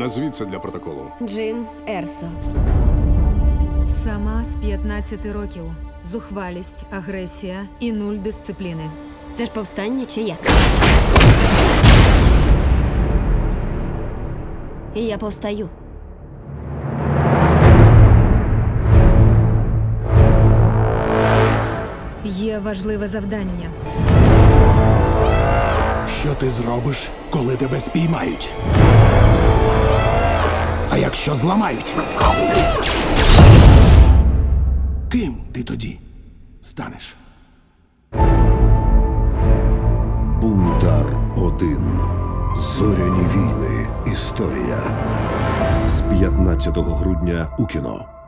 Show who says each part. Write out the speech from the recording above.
Speaker 1: Назвіть це для протоколу.
Speaker 2: Джин Ерсо.
Speaker 3: Сама з 15 років. Зухвалість, агресія і 0 дисципліни.
Speaker 2: Це ж повстання чи як? І я повстаю.
Speaker 3: Є важливе завдання.
Speaker 4: Що ти зробиш, коли тебе спіймають? А якщо зламають? Ким ти тоді станеш?
Speaker 5: Бунтар 1. Зоряні війни. Історія. З 15 грудня у кіно.